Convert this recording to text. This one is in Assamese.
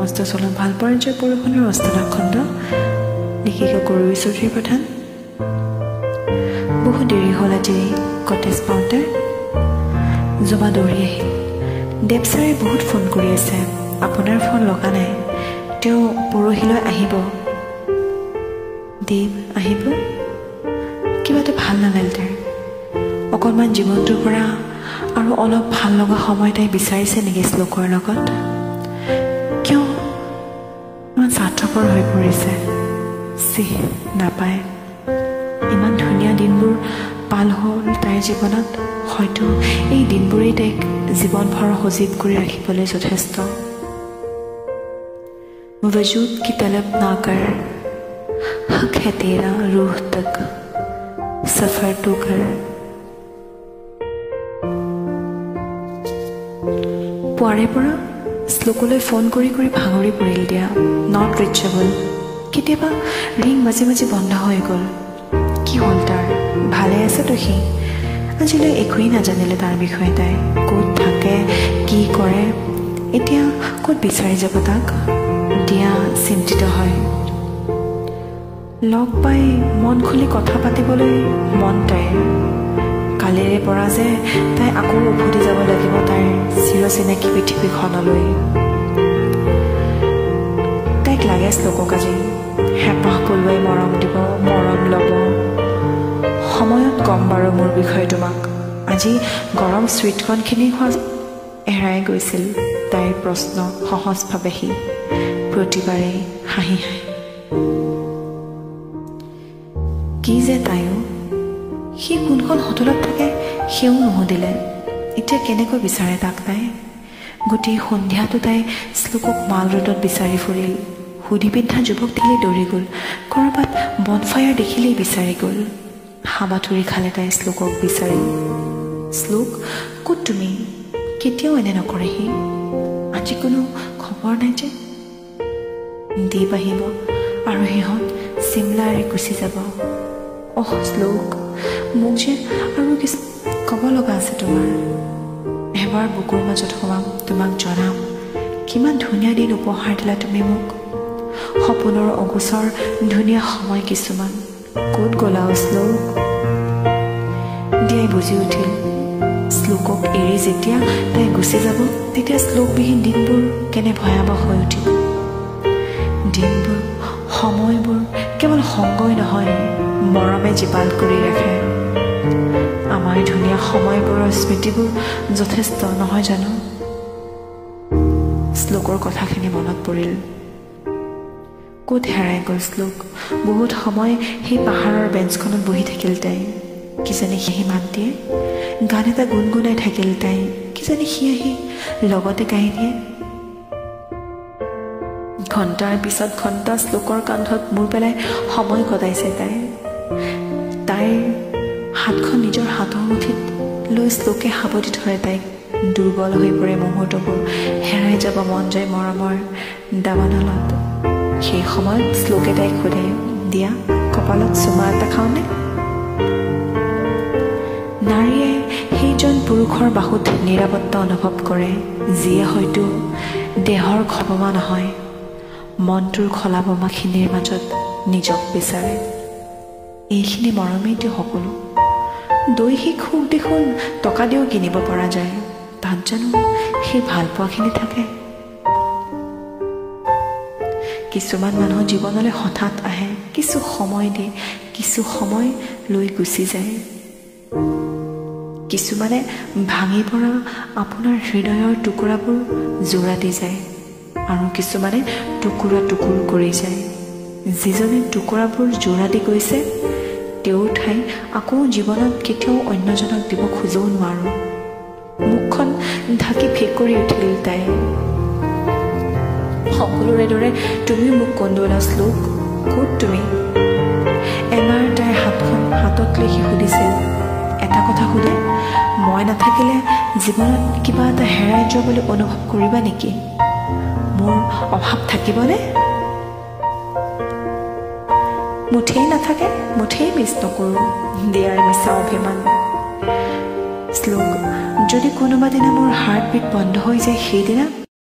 হস্তচলন ভাল পৰ্যায়ৰ পৰশুণৰ অষ্টাদশখণ্ড লিখিকা কৰবী চৌধুৰী প্ৰধান। বহু দেৰি হ'ল আজি কটেজ পাওঁতে। জমা দৌৰি আহিল। দেৱ ছাৰে বহুত ফোন কৰি আছে, আপোনাৰ ফোন লগা নাই। তেওঁ পৰহিলৈ আহিব। দেৱ আহিব? কিবা এটা ভাল নালাগিল তাৰ। অকণমান জীৱনটোৰ পৰা আৰু অলপ ভাল লগা সময় তাই বিচাৰিছে নেকি শ্লোকৰ লগত? কিয় ইমান স্বাৰ্থপৰ হৈ পৰিছে? নাপায়। ইমান ধুনীয়া দিনবোৰ পাল হ'ল তাইৰ জীৱনত। হয়তো এই দিনবোৰেই তাইক জীৱনভৰ সজীৱ কৰি ৰাখিবলৈ যথেষ্ট। वजूद की तलब ना कर, हक है तेरा रूह तक सफर तो कर। পুৱাৰে পৰা শ্লোকলৈ ফোন কৰি কৰি ভাগৰি পৰিল দিয়া। Not reachable. কেতিয়াবা ৰিং মাজে মাজে বন্ধ হৈ গ'ল। কি হ'ল তাৰ? ভালে আছেতো সি? আজিলৈ একোৱেই নাজানিলে তাৰ বিষয়ে তাই। ক'ত থাকে, কি কৰে, এতিয়া ক'ত বিচাৰি যাব তাক? দিয়া চিন্তিত হয়। লগ পাই মন খুলি কথা পাতিবলৈ মন তাইৰ। কালিৰে পৰা যে তাই আকৌ উভতি যাব লাগিব তাইৰ চিৰচিনাকি পৃথিৱীখনলৈ। তাইক লাগে শ্লোকক আজি হেঁপাহ পলুৱাই মৰম দিব, মৰম ল'ব। সময়ত কম বাৰু মোৰ বিষয়ে তোমাক। আজি গৰম চুইটকণখিনি এৰাই গৈছিল তাইৰ প্ৰশ্ন সহজভাৱে সি প্ৰতিবাৰেই হাঁহি হাঁহি। কি যে তাইও, সি কোনখন হোটেলত থাকে সেও নুসুধিলে। এতিয়া কেনেকৈ বিচাৰে তাক তাই? গোটেই সন্ধিয়াটো তাই শ্লোকক মাল ৰোডত বিচাৰি ফুৰিল। সুধি পিন্ধা যুৱক ঠেলি দৌৰি গ'ল। ক'ৰবাত বনফায়াৰ দেখিলেই বিচাৰি গ'ল। হাবাথুৰি খালে তাই শ্লোকক বিচাৰি। শ্লোক, ক'ত তুমি? কেতিয়াও এনে নকৰে সি। আজি কোনো খবৰ নাই যে? দেৱ আহিব আৰু সিহঁত চিমলা এৰি গুচি যাব। অহ শ্লোক, মোক যে আৰু কিছু ক'ব লগা আছে তোমাৰ। এবাৰ বুকুৰ মাজত সোমাম, তোমাক জনাম কিমান ধুনীয়া দিন উপহাৰ দিলা তুমি মোক। সপোনৰ অগোচৰ ধুনীয়া সময় কিছুমান। ক'ত গ'লা শ্লোক? দিয়াই বুজি উঠিল শ্লোকক এৰি যেতিয়া তাই গুচি যাব তেতিয়া শ্লোকবিহীন দিনবোৰ কেনে ভয়াৱহ হৈ উঠিব। দিনবোৰ, সময়বোৰ কেৱল সংগই নহয়, মৰমে জীপাল কৰি ৰাখে। আমাৰ ধুনীয়া সময়বোৰৰ স্মৃতিবোৰ যথেষ্ট নহয় জানো? শ্লোকৰ কথাখিনি মনত পৰিল। ক'ত হেৰাই গ'ল শ্লোক? বহুত সময় সেই পাহাৰৰ বেঞ্চখনত বহি থাকিল তাই। কিজানি সি মাত দিয়ে, গান এটা গুণগুণাই থাকিল তাই। কিজানি সি আহি লগতে গাই দিয়ে। ঘণ্টাৰ পিছত ঘণ্টা শ্লোকৰ কান্ধত মূৰ পেলাই সময় কটাইছে তাই। তাইৰ হাতখন নিজৰ হাতৰ মুঠিত লৈ শ্লোকে সাৱটি ধৰে তাইক। দুৰ্বল হৈ পৰে মুহূৰ্তবোৰ, হেৰাই যাব মন যায় মৰমৰ দাবানলত। সেই সময়ত শ্লোকে তাইক সোধে, দিয়া কপালত চুমা এটা খাওঁনে? নাৰীয়ে সেইজন পুৰুষৰ বাহুত নিৰাপত্তা অনুভৱ কৰে যিয়ে হয়তো দেহৰ খবমা নহয়, মনটোৰ খলাবমাখিনিৰ মাজত নিজক বিচাৰে। এইখিনি মৰমেইতো সকলো। দৈহিক সুখ দেখোন টকা দিও কিনিব পৰা যায়। তাত জানো সেই ভালপোৱাখিনি থাকে? কিছুমান মানুহ জীৱনলৈ হঠাৎ আহে, কিছু সময় দিয়ে, কিছু সময় লৈ গুচি যায়। কিছুমানে ভাঙি পৰা আপোনাৰ হৃদয়ৰ টুকুৰাবোৰ জোৰা দি যায় আৰু কিছুমানে টুকুৰা টুকুৰ কৰি যায়। যিজনে টুকুৰাবোৰ জোৰা দি গৈছে তেওঁৰ ঠাই আকৌ জীৱনত কেতিয়াও অন্যজনক দিব খোজও নোৱাৰোঁ। মুখখন ঢাকি ফেকৰি উঠিল তাই। সকলোৰে দৰে তুমিও মোক কন্দুৱালা শ্লোক, ক'ত তুমি? এবাৰ তাইৰ হাতখন হাতত লৈ সি সুধিছিল। এটা কথা সোধে, মই নাথাকিলে জীৱনত কিবা এটা হেৰাই যোৱা বুলি অনুভৱ কৰিবা নেকি? মোৰ অভাৱ থাকিবনে? মুঠেই নাথাকে, মুঠেই মিছ নকৰোঁ দিয়াৰ মিছা অভিমান। শ্লোক, যদি কোনোবা দিনা মোৰ হাৰ্টবিট বন্ধ হৈ যায় সেইদিনা